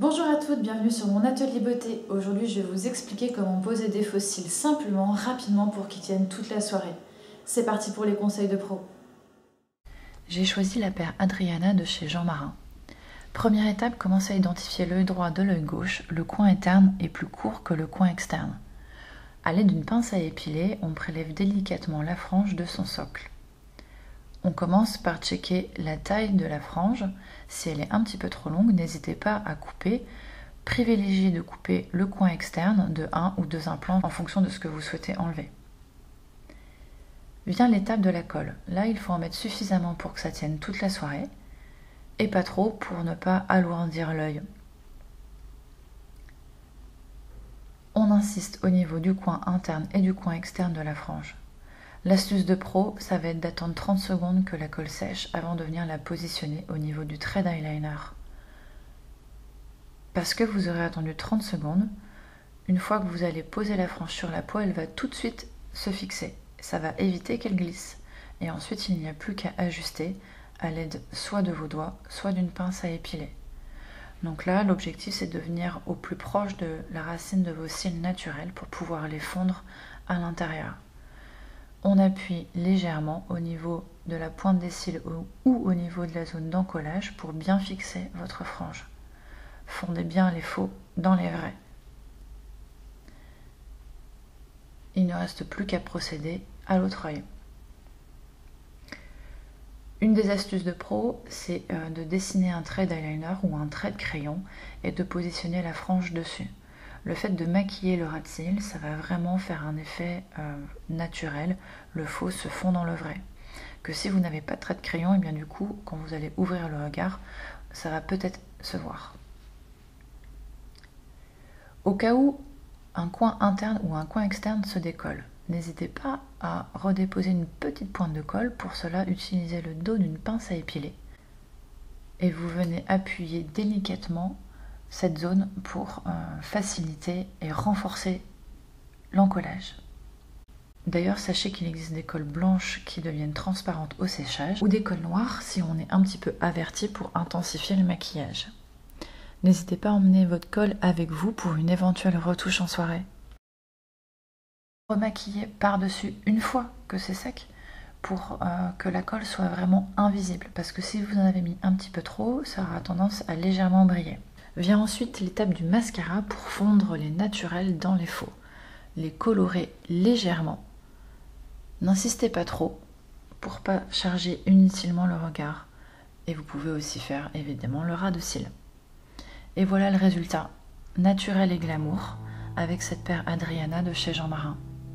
Bonjour à toutes, bienvenue sur mon atelier beauté. Aujourd'hui je vais vous expliquer comment poser des fossiles simplement, rapidement pour qu'ils tiennent toute la soirée. C'est parti pour les conseils de pro. J'ai choisi la paire Adriana de chez Jean Marin. Première étape, commencez à identifier l'œil droit de l'œil gauche. Le coin interne est plus court que le coin externe. À l'aide d'une pince à épiler, on prélève délicatement la frange de son socle. On commence par checker la taille de la frange. Si elle est un petit peu trop longue, n'hésitez pas à couper. Privilégiez de couper le coin externe de 1 ou 2 implants en fonction de ce que vous souhaitez enlever. Vient l'étape de la colle. Là, il faut en mettre suffisamment pour que ça tienne toute la soirée et pas trop pour ne pas alourdir l'œil. On insiste au niveau du coin interne et du coin externe de la frange. L'astuce de pro, ça va être d'attendre 30 secondes que la colle sèche avant de venir la positionner au niveau du trait d'eyeliner. Parce que vous aurez attendu 30 secondes, une fois que vous allez poser la frange sur la peau, elle va tout de suite se fixer. Ça va éviter qu'elle glisse. Et ensuite, il n'y a plus qu'à ajuster à l'aide soit de vos doigts, soit d'une pince à épiler. Donc là, l'objectif, c'est de venir au plus proche de la racine de vos cils naturels pour pouvoir les fondre à l'intérieur. On appuie légèrement au niveau de la pointe des cils ou au niveau de la zone d'encollage pour bien fixer votre frange. Fondez bien les faux dans les vrais. Il ne reste plus qu'à procéder à l'autre œil. Une des astuces de pro, c'est de dessiner un trait d'eyeliner ou un trait de crayon et de positionner la frange dessus. Le fait de maquiller le ras de cils, ça va vraiment faire un effet naturel. Le faux se fond dans le vrai. Que si vous n'avez pas de trait de crayon, et bien du coup, quand vous allez ouvrir le regard, ça va peut-être se voir. Au cas où un coin interne ou un coin externe se décolle, n'hésitez pas à redéposer une petite pointe de colle. Pour cela, utilisez le dos d'une pince à épiler. Et vous venez appuyer délicatement cette zone pour faciliter et renforcer l'encollage. D'ailleurs, sachez qu'il existe des colles blanches qui deviennent transparentes au séchage ou des colles noires si on est un petit peu averti pour intensifier le maquillage. N'hésitez pas à emmener votre colle avec vous pour une éventuelle retouche en soirée. Remaquillez par-dessus une fois que c'est sec pour que la colle soit vraiment invisible, parce que si vous en avez mis un petit peu trop, ça aura tendance à légèrement briller. Vient ensuite l'étape du mascara pour fondre les naturels dans les faux. Les colorer légèrement. N'insistez pas trop pour pas charger inutilement le regard. Et vous pouvez aussi faire évidemment le ras de cils. Et voilà le résultat, naturel et glamour, avec cette paire Adriana de chez Jean Marin.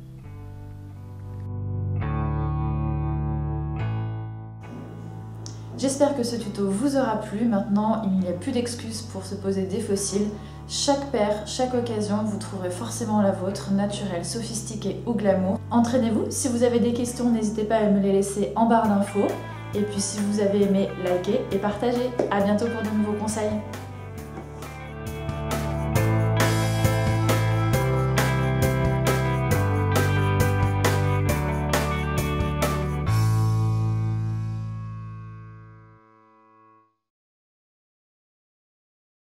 J'espère que ce tuto vous aura plu. Maintenant, il n'y a plus d'excuses pour se poser des fossiles. Chaque paire, chaque occasion, vous trouverez forcément la vôtre, naturelle, sophistiquée ou glamour. Entraînez-vous. Si vous avez des questions, n'hésitez pas à me les laisser en barre d'infos. Et puis si vous avez aimé, likez et partagez. À bientôt pour de nouveaux conseils.